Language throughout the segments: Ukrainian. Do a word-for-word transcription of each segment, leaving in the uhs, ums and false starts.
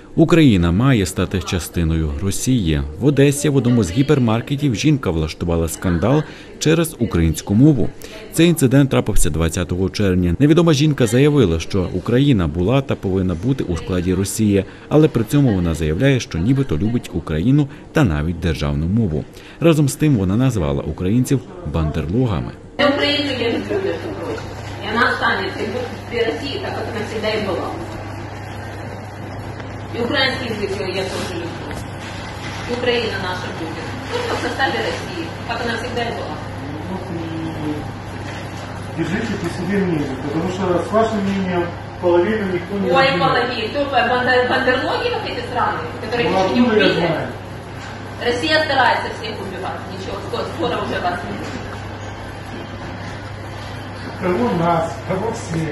Україна має стати частиною Росії. В Одесі в одному з гіпермаркетів жінка влаштувала скандал через українську мову. Цей інцидент трапився двадцятого червня. Невідома жінка заявила, що Україна була та повинна бути у складі Росії, але при цьому вона заявляє, що нібито любить Україну та навіть державну мову. Разом з тим вона назвала українців бандерлогами. Украину я люблю, между прочим. И она останется при России, так как она всегда и была. И украинский язык я тоже люблю. И Украина наша будет. Только в составе России, как она всегда и была. Держите при себе мнение, потому что с вашим мнением половину никто не Ой, разделяет. половина. Только бандер- бандерлоги, как эти страны, которые Ну, еще не откуда я убили. знаю? Россия старается всех убивать. Ничего, скоро, скоро уже вас не будет. Кого нас, кого всех.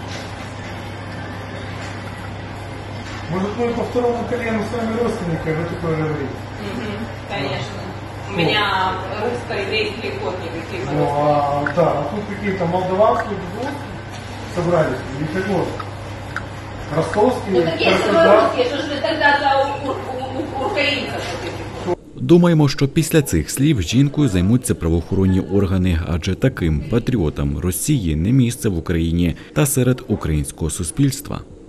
Может, мы по второму колену с вами родственники, а вы такое говорите? Мгм, конечно. У меня русско-еврейские корни какие-то. Ну, а, да, а тут какие-то молдаванские гости собрались, или кого? Ростовские, Ну так если вы Краснодар. русские, что же вы тогда за у- у- у- украинцев вот этих вот? Думаємо, що після цих слів жінкою займуться правоохоронні органи, адже таким патріотам Росії не місце в Україні та серед українського суспільства.